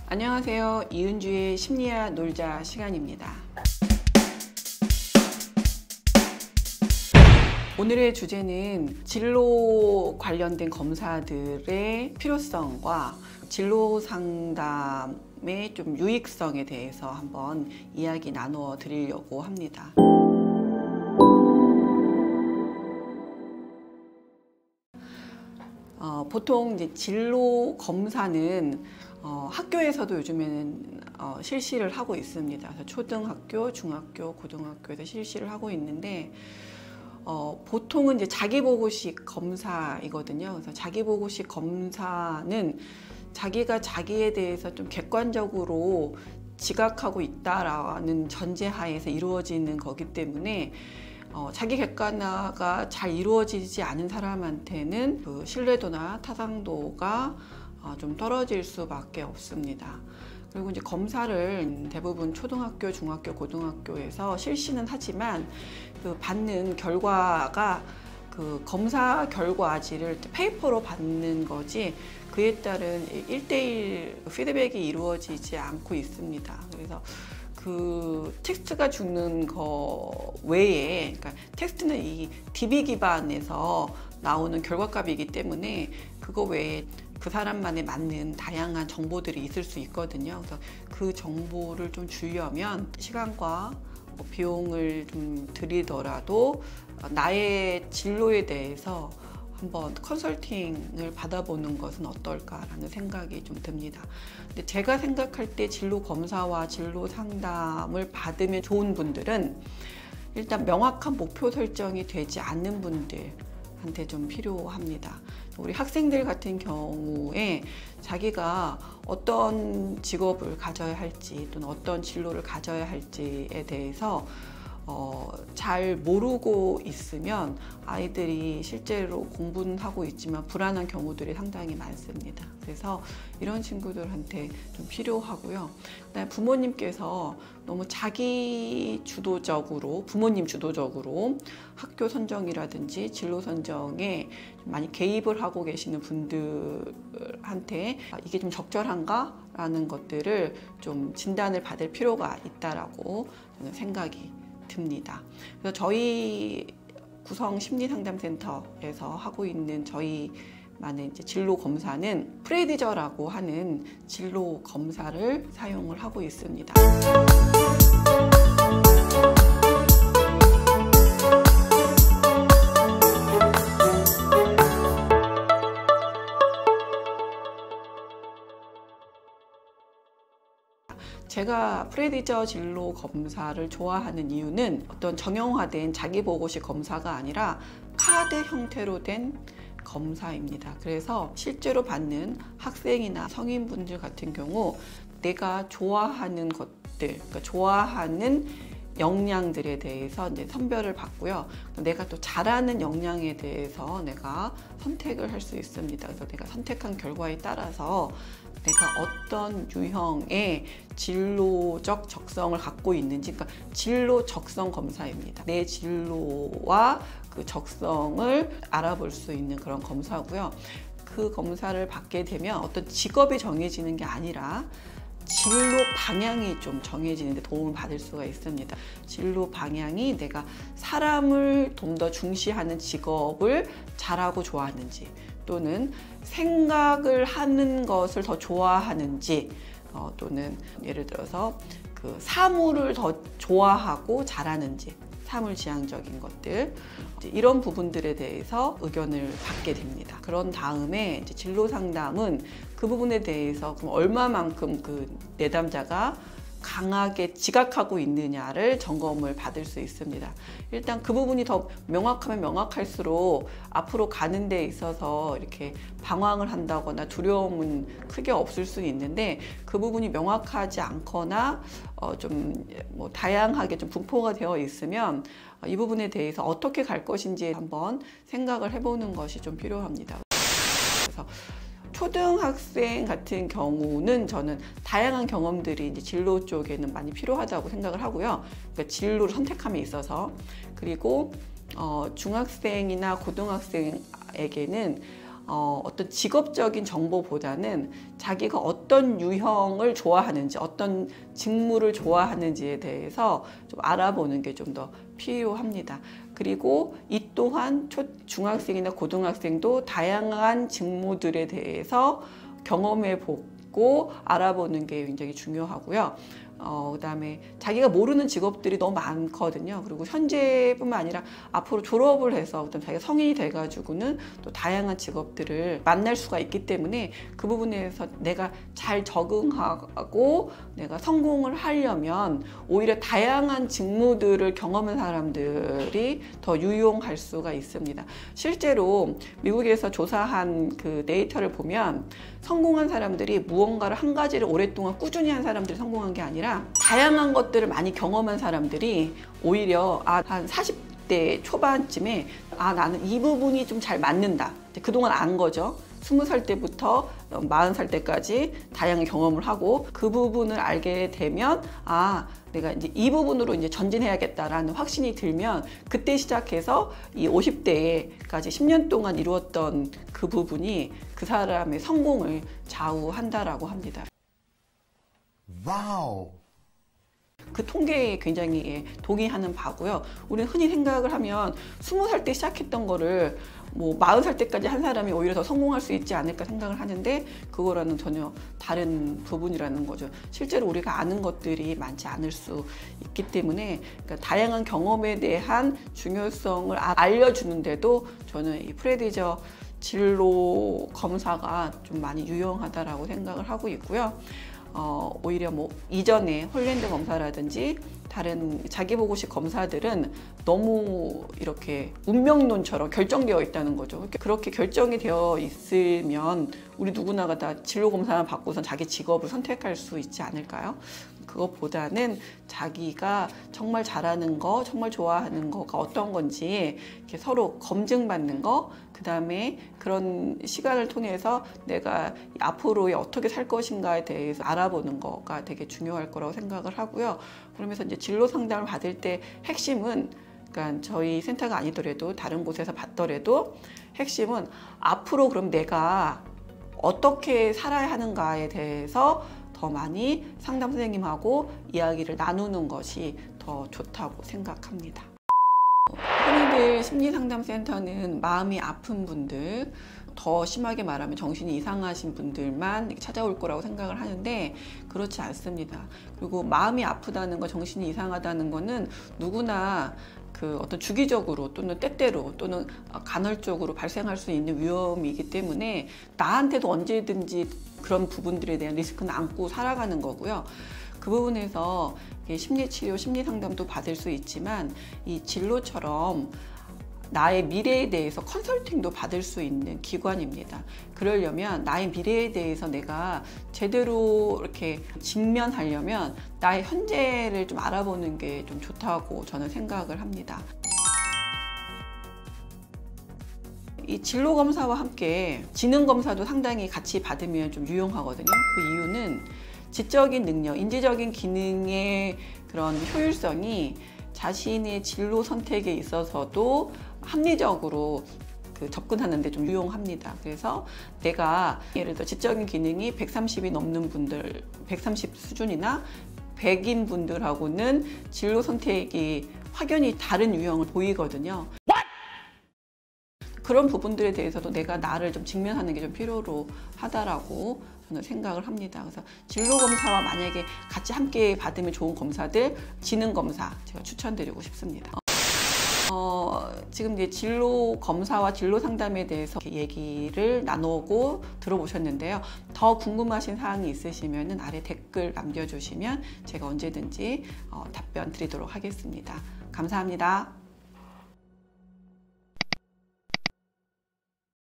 안녕하세요. 이은주의 심리학 놀자 시간입니다. 오늘의 주제는 진로 관련된 검사들의 필요성과 진로 상담의 좀 유익성에 대해서 한번 이야기 나누어 드리려고 합니다. 보통 이제 진로 검사는 학교에서도 요즘에는 실시를 하고 있습니다. 그래서 초등학교, 중학교, 고등학교에서 실시를 하고 있는데 보통은 이제 자기보고식 검사이거든요. 그래서 자기보고식 검사는 자기가 자기에 대해서 좀 객관적으로 지각하고 있다라는 전제하에서 이루어지는 거기 때문에 자기 객관화가 잘 이루어지지 않은 사람한테는 그 신뢰도나 타당도가 좀 떨어질 수밖에 없습니다. 그리고 이제 검사를 대부분 초등학교, 중학교, 고등학교에서 실시는 하지만 그 받는 결과가 그 검사 결과지를 페이퍼로 받는 거지 그에 따른 1:1 피드백이 이루어지지 않고 있습니다. 그래서 그 텍스트가 주는 거 외에, 그러니까 텍스트는 이 DB 기반에서 나오는 결과값이기 때문에 그거 외에 그 사람만에 맞는 다양한 정보들이 있을 수 있거든요. 그래서 그 정보를 좀 주려면 시간과 비용을 좀 들이더라도 나의 진로에 대해서 한번 컨설팅을 받아보는 것은 어떨까라는 생각이 좀 듭니다. 근데 제가 생각할 때 진로 검사와 진로 상담을 받으면 좋은 분들은 일단 명확한 목표 설정이 되지 않는 분들한테 좀 필요합니다. 우리 학생들 같은 경우에 자기가 어떤 직업을 가져야 할지 또는 어떤 진로를 가져야 할지에 대해서 잘 모르고 있으면 아이들이 실제로 공부는 하고 있지만 불안한 경우들이 상당히 많습니다. 그래서 이런 친구들한테 좀 필요하고요. 그다음에 부모님께서 너무 자기 주도적으로, 부모님 주도적으로 학교 선정이라든지 진로 선정에 많이 개입을 하고 계시는 분들한테 이게 좀 적절한가? 라는 것들을 좀 진단을 받을 필요가 있다라고 저는 생각이 듭니다. 그래서 저희 구성 심리상담센터에서 하고 있는 저희만의 이제 진로 검사는 프레디저라고 하는 진로 검사를 사용을 하고 있습니다. 제가 프레디저 진로 검사를 좋아하는 이유는 어떤 정형화된 자기보고식 검사가 아니라 카드 형태로 된 검사입니다. 그래서 실제로 받는 학생이나 성인분들 같은 경우 내가 좋아하는 것들, 그러니까 좋아하는 역량들에 대해서 이제 선별을 받고요. 내가 또 잘하는 역량에 대해서 내가 선택을 할 수 있습니다. 그래서 내가 선택한 결과에 따라서 내가 어떤 유형의 진로적 적성을 갖고 있는지, 그러니까 진로 적성 검사입니다. 내 진로와 그 적성을 알아볼 수 있는 그런 검사고요. 그 검사를 받게 되면 어떤 직업이 정해지는 게 아니라 진로 방향이 좀 정해지는 데 도움을 받을 수가 있습니다. 진로 방향이 내가 사람을 좀 더 중시하는 직업을 잘하고 좋아하는지 또는 생각을 하는 것을 더 좋아하는지 또는 예를 들어서 그 사물을 더 좋아하고 잘하는지 사물지향적인 것들 이런 부분들에 대해서 의견을 받게 됩니다. 그런 다음에 이제 진로 상담은 그 부분에 대해서 그럼 얼마만큼 그 내담자가 강하게 지각하고 있느냐를 점검을 받을 수 있습니다. 일단 그 부분이 더 명확하면 명확할수록 앞으로 가는 데 있어서 이렇게 방황을 한다거나 두려움은 크게 없을 수 있는데 그 부분이 명확하지 않거나 좀 뭐 다양하게 좀 분포가 되어 있으면 이 부분에 대해서 어떻게 갈 것인지 한번 생각을 해보는 것이 좀 필요합니다. 그래서 초등학생 같은 경우는 저는 다양한 경험들이 이제 진로 쪽에는 많이 필요하다고 생각을 하고요. 그러니까 진로를 선택함에 있어서. 그리고 중학생이나 고등학생에게는 어떤 직업적인 정보보다는 자기가 어떤 유형을 좋아하는지, 어떤 직무를 좋아하는지에 대해서 좀 알아보는 게 좀 더 필요합니다. 그리고 이 또한 중학생이나 고등학생도 다양한 직무들에 대해서 경험해 보고 알아보는 게 굉장히 중요하고요. 그다음에 자기가 모르는 직업들이 너무 많거든요. 그리고 현재뿐만 아니라 앞으로 졸업을 해서 그다음 자기가 성인이 돼가지고는 또 다양한 직업들을 만날 수가 있기 때문에 그 부분에서 내가 잘 적응하고 내가 성공을 하려면 오히려 다양한 직무들을 경험한 사람들이 더 유용할 수가 있습니다. 실제로 미국에서 조사한 그 데이터를 보면 성공한 사람들이 무언가를 한 가지를 오랫동안 꾸준히 한 사람들이 성공한 게 아니라 다양한 것들을 많이 경험한 사람들이 오히려 한 40대 초반쯤에 나는 이 부분이 좀 잘 맞는다. 그동안 안 거죠. 20살 때부터 40살 때까지 다양한 경험을 하고 그 부분을 알게 되면 내가 이제 이 부분으로 이제 전진해야겠다라는 확신이 들면 그때 시작해서 이 50대에까지 10년 동안 이루었던 그 부분이 그 사람의 성공을 좌우한다라고 합니다. 와우. 그 통계에 굉장히 동의하는 바고요. 우리는 흔히 생각을 하면 20살 때 시작했던 거를 40살 때까지 한 사람이 오히려 더 성공할 수 있지 않을까 생각을 하는데 그거랑은 전혀 다른 부분이라는 거죠. 실제로 우리가 아는 것들이 많지 않을 수 있기 때문에 그러니까 다양한 경험에 대한 중요성을 알려주는데도 저는 이 프레디저 진로 검사가 좀 많이 유용하다라고 생각을 하고 있고요. 오히려 이전에 홀랜드 검사라든지 다른 자기보고식 검사들은 너무 이렇게 운명론처럼 결정되어 있다는 거죠. 그렇게 결정이 되어 있으면 우리 누구나가 다 진로 검사만 받고선 자기 직업을 선택할 수 있지 않을까요? 그것보다는 자기가 정말 잘하는 거, 정말 좋아하는 거가 어떤 건지 이렇게 서로 검증받는 거, 그 다음에 그런 시간을 통해서 내가 앞으로의 어떻게 살 것인가에 대해서 알아보는 거가 되게 중요할 거라고 생각을 하고요. 그러면서 이제 진로 상담을 받을 때 핵심은 그러니까 저희 센터가 아니더라도 다른 곳에서 받더라도 핵심은 앞으로 그럼 내가 어떻게 살아야 하는가에 대해서 더 많이 상담 선생님하고 이야기를 나누는 것이 더 좋다고 생각합니다. 흔히들 심리상담센터는 마음이 아픈 분들, 더 심하게 말하면 정신이 이상하신 분들만 찾아올 거라고 생각을 하는데 그렇지 않습니다. 그리고 마음이 아프다는 거, 정신이 이상하다는 거는 누구나 그 어떤 주기적으로 또는 때때로 또는 간헐적으로 발생할 수 있는 위험이기 때문에 나한테도 언제든지 그런 부분들에 대한 리스크는 안고 살아가는 거고요. 그 부분에서 심리치료, 심리상담도 받을 수 있지만 이 진로처럼 나의 미래에 대해서 컨설팅도 받을 수 있는 기관입니다. 그러려면 나의 미래에 대해서 내가 제대로 이렇게 직면하려면 나의 현재를 좀 알아보는 게 좀 좋다고 저는 생각을 합니다. 이 진로 검사와 함께 지능 검사도 상당히 같이 받으면 좀 유용하거든요. 그 이유는 지적인 능력, 인지적인 기능의 그런 효율성이 자신의 진로 선택에 있어서도 합리적으로 접근하는 데 좀 유용합니다. 그래서 내가 예를 들어 지적인 기능이 130이 넘는 분들, 130 수준이나 100인 분들하고는 진로 선택이 확연히 다른 유형을 보이거든요. 그런 부분들에 대해서도 내가 나를 좀 직면하는 게 좀 필요로 하다라고 저는 생각을 합니다. 그래서 진로 검사와 만약에 같이 함께 받으면 좋은 검사들, 지능 검사 제가 추천드리고 싶습니다. 지금 이제 진로 검사와 진로 상담에 대해서 얘기를 나누고 들어보셨는데요. 더 궁금하신 사항이 있으시면 아래 댓글 남겨주시면 제가 언제든지 답변 드리도록 하겠습니다. 감사합니다.